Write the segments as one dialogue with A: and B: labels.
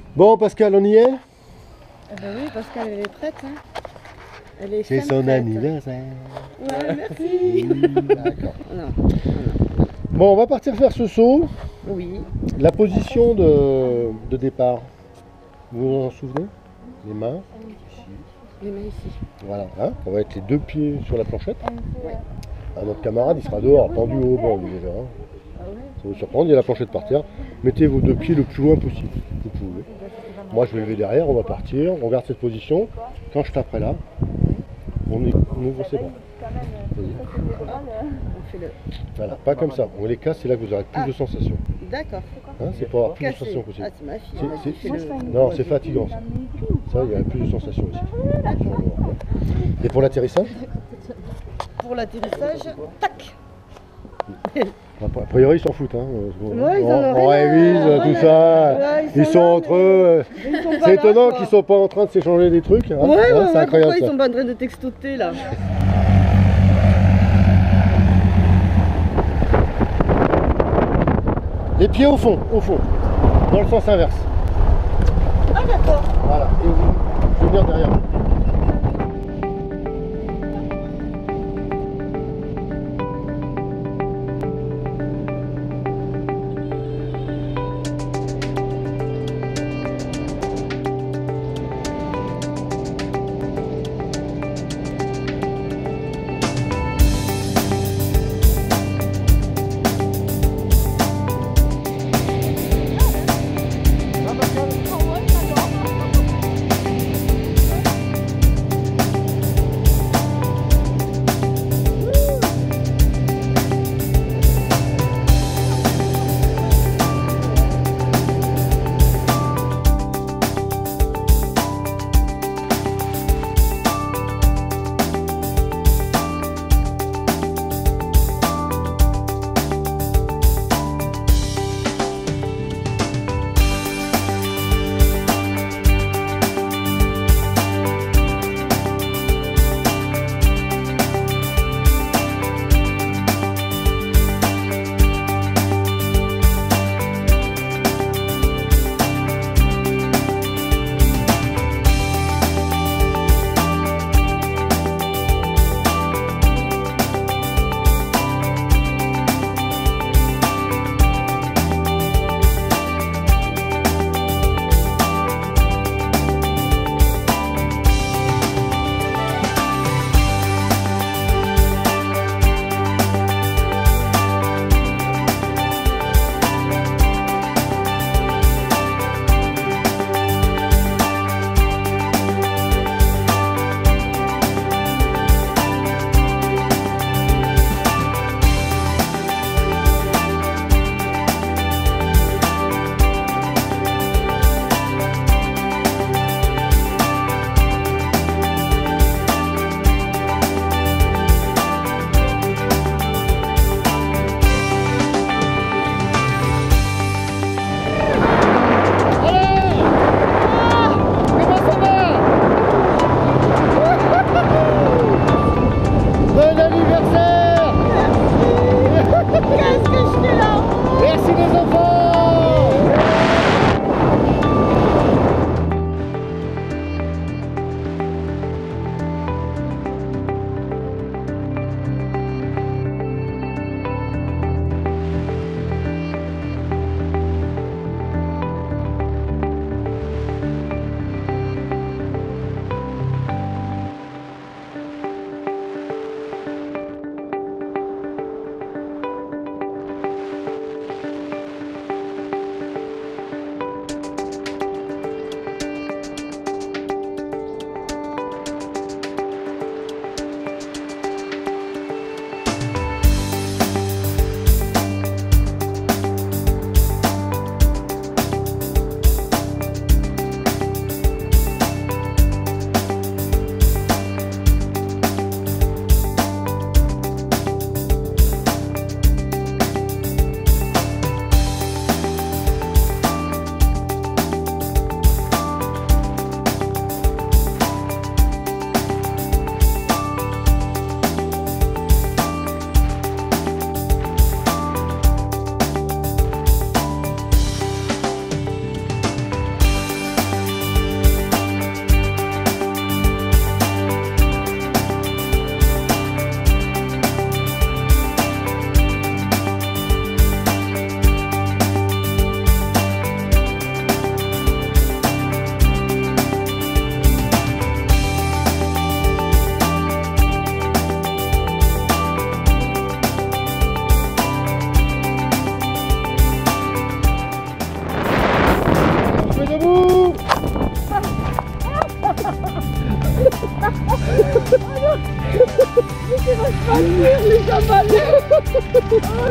A: Bon, Pascal, on y est?
B: Ah bah oui, Pascal, elle est prête. Hein. Elle est
A: C'est son anniversaire.
B: Ouais, merci.
A: D'accord.
B: Non.
A: Bon, on va partir faire ce saut.
B: Oui.
A: La position de départ, vous vous en souvenez? Les mains, ici.
B: Les mains ici.
A: Voilà, hein, on va être les deux pieds sur la planchette.
B: Ouais.
A: Ah, notre camarade, il sera dehors, pendu au banc, lui, déjà. Hein.
B: Ah ouais.
A: Ça va vous surprendre, il y a la planchette par terre. Mettez vos deux pieds le plus loin possible. Vous pouvez. Moi, je vais lever derrière, on va partir. On garde cette position. Quand je taperai là, on ouvre ses bras.
B: On fait le...
A: Voilà, pas comme ça. On les casse, c'est là que vous aurez plus de sensations.
B: D'accord.
A: Hein, c'est pour avoir plus de
B: Casser.
A: sensations possible.
B: Ah, c'est ma fille.
A: C'est-
B: elle m'a dit,
A: c'est-
B: fais le-
A: Non, c'est fatigant ça. Ça, il y a plus de sensations ici. Et pour l'atterrissage?
B: Pour l'atterrissage, tac.
A: A priori, ils s'en foutent. Hein.
B: Ouais, ils en ont
A: On
B: rien
A: révise
B: à-
A: tout ça.
B: Ouais,
A: Ils sont
B: là,
A: entre eux.
B: mais ils sont pas
A: C'est
B: là,
A: étonnant
B: quoi.
A: qu'ils ne soient pas en train de s'échanger des trucs. Hein.
B: Ouais,
A: Hein,
B: ouais,
A: c'est
B: ouais,
A: incroyable
B: pourquoi ils
A: ça.
B: sont pas en train de textoter là?
A: Les pieds au fond, dans le sens inverse.
B: Ah d'accord.
A: Voilà. Et vous, je vais venir derrière vous.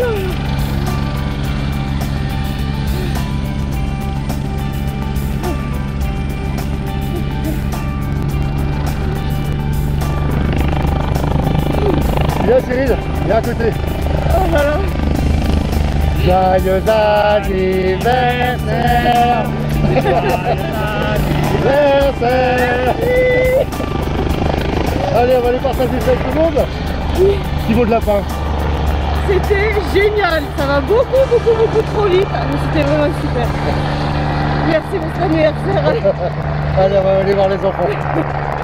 A: Viens Cyril, viens à côté.
B: Oh voilà.
A: Joyeux anniversaire. Anniversaire. Allez, on va aller partager ça avec tout le monde. Petit mot de la fin.
B: C'était génial, ça va beaucoup trop vite, mais c'était vraiment super. Merci pour cet anniversaire.
A: Allez, on va aller voir les enfants.